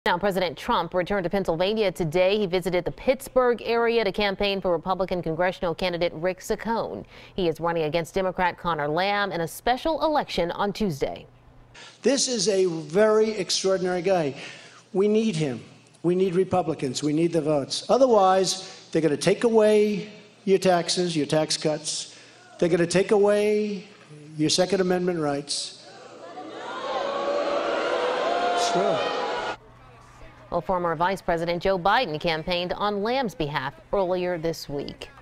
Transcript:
Now, President Trump returned to Pennsylvania today. He visited the Pittsburgh area to campaign for Republican congressional candidate Rick Saccone. He is running against Democrat Connor Lamb in a special election on Tuesday. This is a very extraordinary guy. We need him. We need Republicans. We need the votes. Otherwise, they're going to take away your taxes, your tax cuts. They're going to take away your Second Amendment rights. It's true. Well, former Vice President Joe Biden campaigned on Lamb's behalf earlier this week.